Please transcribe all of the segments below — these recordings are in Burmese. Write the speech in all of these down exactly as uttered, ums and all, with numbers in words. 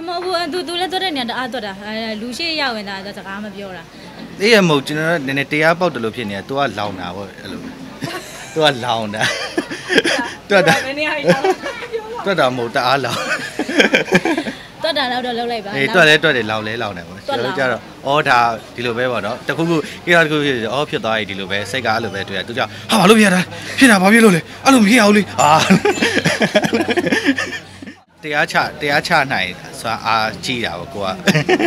မဟုတ်ဘူးသူသူလည်းတော့တဲ့နေရာအားတော့တာလူရှိရောက်ဝင်တာစကားမပြောတာအေးရမဟုတ်ကျွန်တော်နည်းနည်းတရားပေါက်တယ်လို့ဖြစ်နေတယ် तू ကလောင်တာပေါ့အဲ့လို तू ကလောင်တာတွတ်တာတွတ်တာမဟုတ်တအားလောင်တွတ်တာတော့တော့လှုပ်လိုက်ပါအေးတွတ်လဲတွတ်တယ်လောင်လဲလောင်တယ်ပေါ့ကျွန်တော်ကြတော့အော်ဒါဒီလိုပဲပေါ့နော်တခုခုကိရတခုဖြစ်အော်ဖြစ်သွားပြီဒီလိုပဲစိတ်ကအဲ့လိုပဲတွေ့ရသူကြောင့်ဟာဘာလို့ဖြစ်ရတာဖြစ်တာဘာဖြစ်လို့လဲအဲ့လိုမဖြစ်အောင်လေအာတရားချတရားချနိုင်ဆိုတာအားကြီးတာပေါ့ကိုက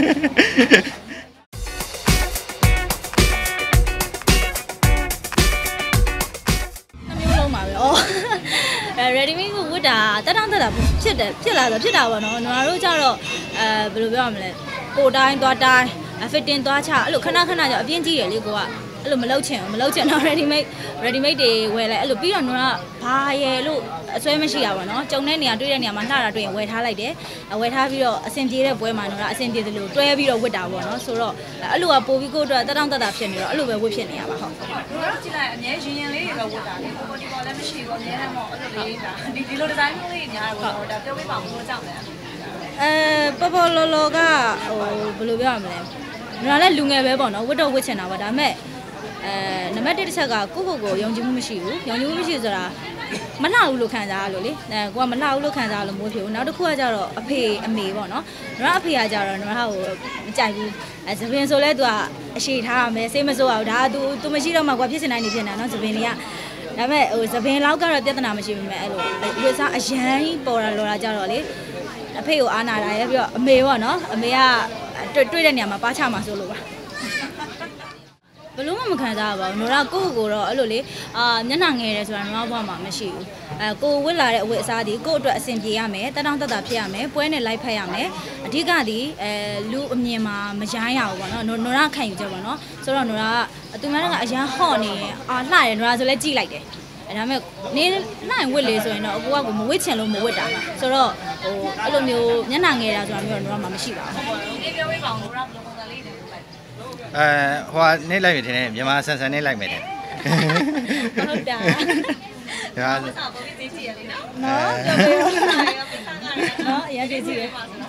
ready made ကိုဝတ်တာတက်တောင့်တက်တာဖြစ်တယ်ဖြစ်လာဆိုဖြစ်တာပေါ့နော်ကျွန်တော်တို့ကြတော့အဲဘယ်လိုပြောရမလဲကိုတိုင်းသွားတိုင်း fitting သွားချအဲ့လိုခဏခဏကျအပြင်းကြီးတယ်လေကိုကအဲ့လိုမလုပ်ချင်ဘူးမလုပ်ချင်တော့ ready made ready made တွေဝယ်လိုက်အဲ့လိုပြီးတော့ကျွန်တော်ကဘာရယ်လို့အစွဲမရှိတာပေါ့နော်ကြုံတဲ့နေရာတွေ့တဲ့နေရာမှာလှတာတွေ့ရင်ဝယ်ထားလိုက်တယ်ဝယ်ထားပြီးတော့အဆင်ပြေတဲ့ပွဲမှာတော့အဆင်ပြေသလိုတွဲပြီးတော့ဝတ်တာပေါ့နော်ဆိုတော့အဲ့လိုကပိုပြီးကိုအတွက်တက်တောင့်တက်တာဖြစ်နေတော့အဲ့လိုပဲဝတ်ဖြစ်နေရပါဟုတ်တို့တော့ကြည့်လိုက်အမြဲရင်ရင်လေးတွေပဲဝတ်တာလေပေါ်ဒီပေါ်လည်းမရှိဘူးအမြဲတမ်းပေါ့အဲ့လိုလေးဒါဒီဒီလိုဒီဇိုင်းမျိုးလေးများတယ်ပေါ့ဒါပြောပြပါဦးလို့ကြောက်တယ်အဲပေါ်ပေါ်လောလောကဟိုဘယ်လိုပြောရမလဲကျွန်တော်လည်းလူငယ်ပဲပေါ့နော်ဝတ်တော့ဝတ်ချင်တာပါဒါပေမဲ့အဲနံပါတ်တစ်တစ်ချက်ကကိုကိုကိုယုံကြည်မှုမရှိဘူးယုံကြည်မှုမရှိဆိုတာမလှဘူးလို့ခံစားရလို့လေအဲကိုကမလှဘူးလို့ခံစားရလို့မိုးဖြစ်ဘူးနောက်တစ်ခုကကြတော့အဖေအမေပေါ့နော်ကျွန်တော်အဖေကကြတော့ကျွန်တော်ဟိုမကြိုက်ဘူးအဲသပင်ဆိုလဲသူကအရှိထားရမယ်စိတ်မစိုးအောင်ဒါက तू तू မရှိတော့မှကွာဖြစ်စင်တိုင်းနေဖြစ်နေတာနော်သပင်လေးကဒါပေမဲ့ဟိုသပင်လောက်ကတော့ပြဿနာမရှိဘူးမဲ့အဲ့လိုလူစားအရန်ပေါ်တာလောတာကြတော့လေအဖေကိုအားနာတာရပြီးတော့အမေပေါ့နော်အမေကတွေ့တွေ့တဲ့နေရာမှာပါချမှာဆိုလို့ပါဘလို့မှမခံစားရပါဘူး။နော်ကိုကိုတော့အဲ့လိုလေအာမျက်နှာငယ်တယ်ဆိုတာတော့ဘာမှမရှိဘူး။အဲကိုဝစ်လာတဲ့အဝတ်အစားဒီကိုအတွက်အဆင်ပြေရမယ်။တက်တောင့်တက်တာဖြစ်ရမယ်။ပွဲနဲ့လိုက်ဖက်ရမယ်။အဓိကဒီအဲလူအမြင်မှာမရိုင်းရဘူးပေါ့နော်။နော်ရခံယူချက်ပေါ့နော်။ဆိုတော့နော်ကသူများကအရန်ဟော့နေအာလှတယ်နော်ဆိုလဲကြည့်လိုက်တယ်။အဲဒါမဲ့နင်းလှရင်ဝစ်လေဆိုရင်တော့အကူကကိုမဝစ်ချင်လို့မဝစ်တာ။ဆိုတော့ဟိုအဲ့လိုမျိုးမျက်နှာငယ်တာဆိုတာမျိုးတော့နော်မှမရှိပါဘူး။ဒီပြောပြပါဦးနော်ဘယ်လိုပုံစံလေးတွေအဲဟိုကနေလိုက်ပြီထင်တယ်မြန်မာဆန်ဆန်နေလိုက်မယ်တဲ့ဟုတ်တာဒါဆိုတော့ပုံပြီးသိချင်ရလေနော်နော်ပြောပြပါနော်အရင်သိချင်ရ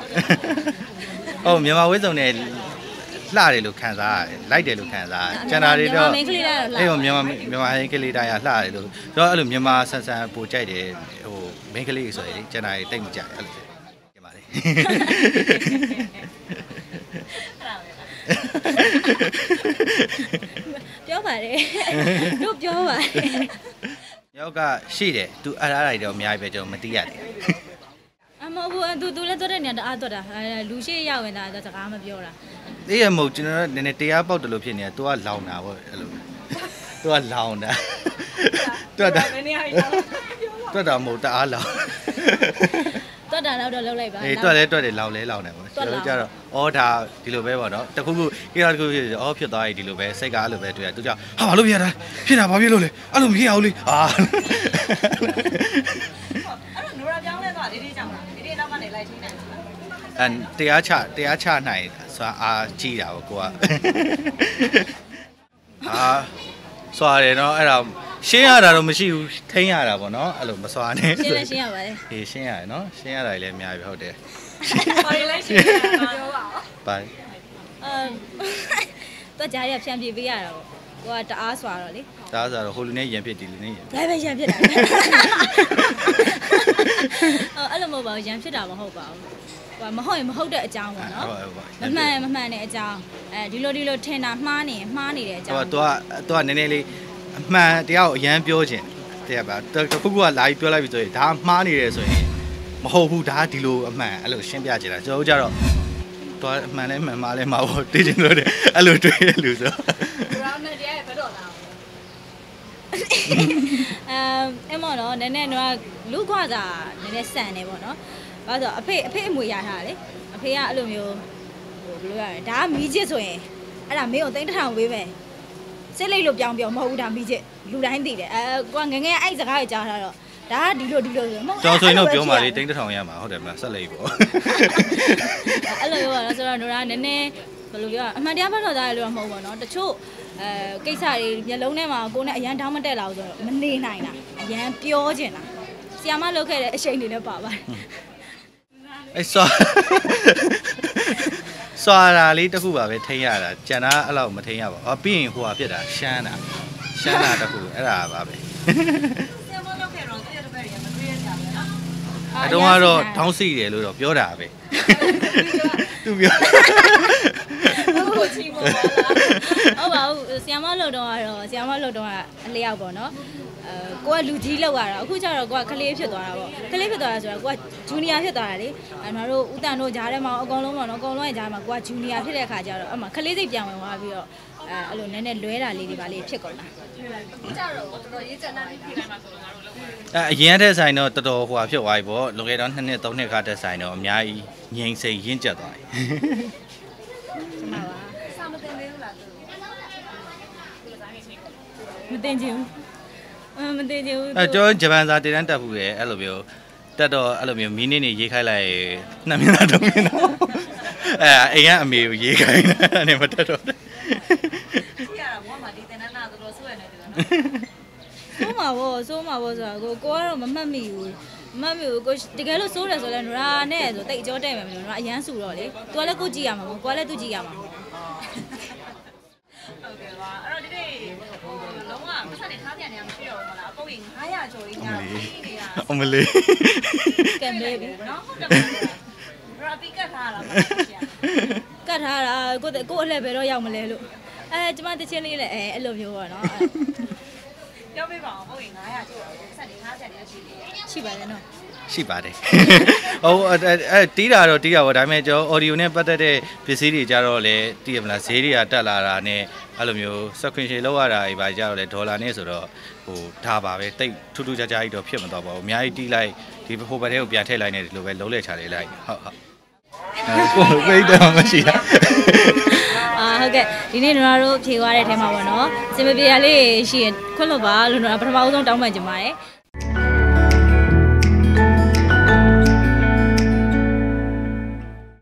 ဟုတ်မြန်မာဝိစုံနဲ့လှတယ်လို့ခံစားရတယ်လိုက်တယ်လို့ခံစားရတယ်ကျန်တာတွေတော့အေးဟိုမြန်မာမြန်မာဟင်းကလေးတိုင်းကလှတယ်လို့ဆိုတော့အဲ့လိုမြန်မာဆန်ဆန်ပိုကြိုက်တယ်ဟိုမင်းကလေးဆိုရင်လေကျန်တာတွေတိတ်မကြိုက်အဲ့လိုကျပါလေပြောပါတယ်တို့ပြောပါတယ်ယောက်ကရှိတယ် तू အဲ့အားတွေတော့အများကြီးပဲကျွန်တော်မသိရတယ်အမဟုတ်ဘူး तू तू လည်းတော့တဲ့နေရာအားတော့တာလူရှိရောက်ဝင်တာစကားမပြောတာအေးရမဟုတ်ကျွန်တော်နည်းနည်းတရားပေါက်တယ်လို့ဖြစ်နေတယ် तू ကလောင်တာပေါ့အဲ့လို तू ကလောင်တာတွတ်တာတွတ်တာမဟုတ်တအားလောင်တွတ်တာတော့တော့လှုပ်လိုက်ပါအေးတွတ်လဲတွတ်တယ်လောင်လဲလောင်တယ်ပေါ့ကျွန်တော်ကြတော့အော်ဒါဒီလိုပဲပေါ့နော်တခုခုကိရတခုဖြစ်အော်ဖြစ်သွားပြီဒီလိုပဲစိတ်ကအဲ့လိုပဲတွေ့ရသူကြောင့်ဟာဘာလို့ဖြစ်ရတာဖြစ်တာဘာဖြစ်လို့လဲအဲ့လိုမဖြစ်အောင်လေအာအဲ့တော့နိုရာပြောင်းလဲသွားဒီဒီကြောင့်လားဒီဒီနောက်ကနေလိုက်ထိနိုင်တယ်အဲတရားချတရားချနိုင်ဆိုတာအားကြီးတာပေါ့ကိုကအာစွာတယ်နော်အဲ့ဒါရှင်းရတာတော့မရှိဘူးထိန်းရတာပေါ့နော်အဲ့လိုမစွာနဲ့ရှင်းလဲရှင်းရပါတယ်အေးရှင်းရတယ်နော်ရှင်းရတာလည်းအများကြီးဟုတ်တယ်ဘာလဲရှင်းရတာပြောပါဦးဘာအဲတော့ကြားရဖြန့်ပြေးပေးရတာပေါ့ကိုကတအားစွာတော့လေတအားစွာတော့ဟိုလူနဲ့ရံဖြစ်ဒီလူနဲ့ရံဒါပဲရံဖြစ်တာအဲ့လိုမဟုတ်ပါဘူးရံဖြစ်တာမဟုတ်ပါဘူးဟိုမဟုတ်ရင်မဟုတ်တဲ့အကြောင်းပေါ့နော်မမှန်မမှန်တဲ့အကြောင်းအဲဒီလိုဒီလိုထင်တာမှားနေမှားနေတဲ့အကြောင်းဟိုတော့တော့နည်းနည်းလေးအမှန်တရားကိုအရန်ပြောခြင်းတရားပါတခုခုကလာပြီးပြောလိုက်ပြီဆိုရင်ဒါမှားနေတယ်ဆိုရင်မဟုတ်ဘူးဒါဒီလိုအမှန်အဲ့လိုရှင်းပြချင်တာကျွန်တော်တို့ကြတော့တော့အမှန်လည်းမှန်မှားလည်းမှားဖို့သိချင်လို့တယ်အဲ့လိုတွေးရလို့ဆိုရောင်းနေတယ်ဘယ်တော့လာအဲအမေနော်နည်းနည်းတော့လူခွာစာနည်းနည်းဆန်နေပေါ့နော်ဘာလို့ဆိုအဖေအဖေအမွေရထားလေအဖေကအဲ့လိုမျိုးဟိုဘယ်လိုရလဲဒါကမီးချစ်ဆိုရင်အဲ့ဒါမင်းကိုသိန်းတစ်ထောင်ဝေးမယ်စစ်လိုက်လို့ပြောင်းပြောင်းမဟုတ်ဘူးဒါမီးချစ်လူတိုင်းသိတယ်အဲကိုကငငယ်အဲ့စကားကိုကြားထားတော့ဒါကဒီလိုဒီလိုဆိုမဟုတ်ကျော်ဆိုရင်တော့ပြောပါလေသိန်းတစ်ထောင်ရမှာဟုတ်တယ်မလားဆက်လိုက်ပေါ့အဲ့လိုပြောတော့ဆိုတော့တို့ကနည်းနည်းဘယ်လိုပြောအမှန်တရားဖတ်တော့သားရလို့တော့မဟုတ်ပါတော့တချို့အဲကိစ္စတွေမျက်လုံးထဲမှာကိုယ်နဲ့အရန်တောင်းမတက်လာဘူးဆိုတော့မနေနိုင်တာအရန်ပြောချင်တာဆီယာမလုပ်ခဲ့တဲ့အချိန်တွေလည်းပါပါတယ်အဲ့ဆိုစွာတာလေးတစ်ခုပါပဲထိန်းရတာကျန်တာအဲ့လောက်မထိန်းရပါဘူးအော်ပြီးရင်ဟိုဟာဖြစ်တာရှမ်းတာရှမ်းတာတစ်ခုအဲ့ဒါပါပဲဆရာမလုပ်ခဲ့တော့တရတဲ့ဘက်ရမတွေ့ရကြဘူးနော်အဲ့တော့ကတော့ထောင်းစီတယ်လို့တော့ပြောတာပဲသူပြောဟုတ်ချီပေါ်လာဟုတ်ပါဘူးဆီယမလို့တော့ကတော့ဆီယမလို့တော့အလျောက်ပေါ့နော်အဲကိုကလူကြီးလောက်ရတာအခုကျတော့ကိုကကလေးဖြစ်သွားတာပေါ့ကလေးဖြစ်သွားတာဆိုတော့ကိုကဂျူနီယာဖြစ်သွားတာလေအဲတို့ဦးတန်တို့ဂျားထဲမှာအကုန်လုံးပေါ့နော်အကုန်လုံးရဲ့ဂျားမှာကိုကဂျူနီယာဖြစ်တဲ့အခါကျတော့အမှကလေးစိတ်ပြန်ဝင်သွားပြီးတော့အဲအဲ့လိုနည်းနည်းလွဲတာလေးတွေပါလေးဖြစ်ကုန်တာကြတော့တော်တော်ရေးချမ်းတာလေးဖြေလိုက်မှာဆိုတော့ငါတို့လုပ်ပါအဲအရင်တဲ့ဆိုင်တော့တော်တော်ဟိုဟာဖြစ်သွားပြီပေါ့လွန်ခဲ့တော့နှစ်နှစ်သုံးနှစ်ခါတဲ့ဆိုင်တော့အများကြီးငြိမ်စိမ်ရင့်ကျက်သွားပြီကျမပါစာမတင်သေးဘူးလားသူမတင်ချင်ဘူးအမမတင်ချင်ဘူးအဲကျွန်တော်ဂျပန်စာတင်တန်းတက်ဘူးလေအဲ့လိုမျိုးတက်တော့အဲ့လိုမျိုးမီးနစ်နေရေးခိုင်းလိုက်နှစ်မိနစ်သုံးမိနစ်တော့အဲအိမ်ကအမေကိုရေးခိုင်းတာနဲ့မတက်တော့ကြည့်ရတာဘောမှာဒီတင်နန်းတော်တော်ဆွဲနေတယ်နော်ဆိုးမှာပေါ့ဆိုးမှာပေါ့ဆိုတာကိုကိုကတော့မမှတ်မိဘူးမမှတ်မိဘူးကိုတကယ်လို့ဆိုးတယ်ဆိုလဲနရာနဲ့ဆိုတိတ်အကျော်တဲ့မယ်မလို့နရာအရန်ဆူတော့လေသူကလည်းကိုကြည့်ရမှာပေါ့ကိုကလည်းသူကြည့်ရမှာဟုတ်ကဲ့ပါအဲ့တော့ဒီနေ့ဟိုလုံးဝပတ်စံနေထားပြန်နေရမရှိတော့ဘူးမလားအပုတ်ကြီးnine hundredကျော်ကြီးညာပြီးနေရအမလေးကံလေးပြီနော်ဟုတ်တယ်ပါရာပီကတ်ထားတာပါဆရာကတ်ထားတာကိုကိုအလှည့်ဘယ်တော့ရောက်မလဲလို့အဲကျမတချင်းလေးလည်းအဲအဲ့လိုမျိုးပေါ့နော်ပြောပြပါအောင်ပုတ်ကြီးnine hundredကျော်ပတ်စံနေထားပြန်နေရှိတယ်ရှိပါတယ်နော်ရှိပါတယ်ဟုတ်အဲတီးတာတော့တီးတာပေါ့ဒါပေမဲ့ကျွန်တော် audio နဲ့ပတ်သက်တဲ့ပစ္စည်းတွေကြတော့လေတီးရမလားဈေးတွေကတက်လာတာနဲ့အဲ့လိုမျိုး subscription လောက်ရတာတွေပါကြတော့လေဒေါ်လာနဲ့ဆိုတော့ဟိုထားပါပဲတိတ်ထူးထူးခြားခြားကြီးတော့ဖြစ်မသွားပါဘူးအများကြီးတီးလိုက်ဒီဟိုဘက်ထဲကိုပြန်ထည့်လိုက်နေတယ်လို့ပဲလုံးလဲချလေးလိုက်ဟုတ်ဟုတ်ကိုပိတ်တော့မရှိတာအာဟုတ်ကဲ့ဒီနေ့တို့တို့ဖြေသွားတဲ့အထဲမှာပေါ့နော်စင်မပြေရလေးရှိရင်ခွင့်လွတ်ပါလို့တော့ပထမဦးဆုံးတောင်းပန်ချင်ပါတယ်